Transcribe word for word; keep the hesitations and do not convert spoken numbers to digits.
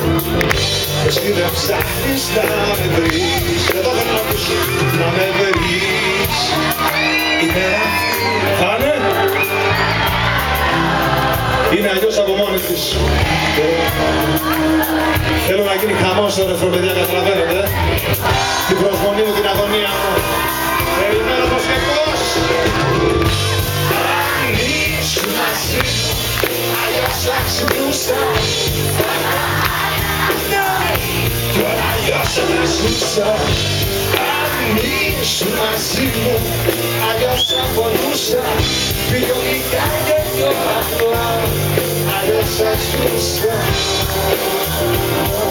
Εσύ δεν ψάχνεις να με βρεις. Εδώ θα να ακούς. Να με βρεις. Είναι φάνε. Είναι αλλιώς από μόνη της. Θέλω να γίνει χαμός στο ρεφρό, παιδιά, καταλαβαίνετε. Την προσμονή μου, την αγωνία μου. Περιμένω πως και πως. Αν ήσουν μαζί μου, αλλιώς θα ξυπνούσα. Κι όλα αλλιώς θα ζούσα. Αν ήσουν μαζί μου, αλλιώς θα πονούσα. Βιολικά και πιο απλά, αλλιώς θα ζούσα.